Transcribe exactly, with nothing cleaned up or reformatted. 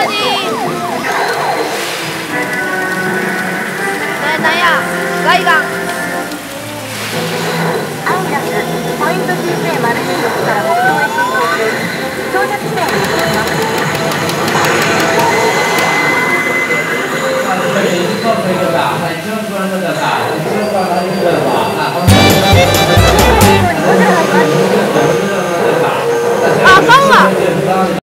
しい。なやなんやガイガンアイラスポイント シージェーゼロにじゅうろく から北東へ進行中。到着地点に進みます。